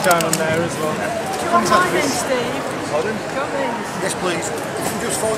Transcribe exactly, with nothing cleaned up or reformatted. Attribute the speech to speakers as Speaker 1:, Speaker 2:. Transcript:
Speaker 1: It's down on there as well.
Speaker 2: Do you want mine then, Steve?
Speaker 3: Pardon?
Speaker 2: Do you want these?
Speaker 3: Yes, please. If you can just follow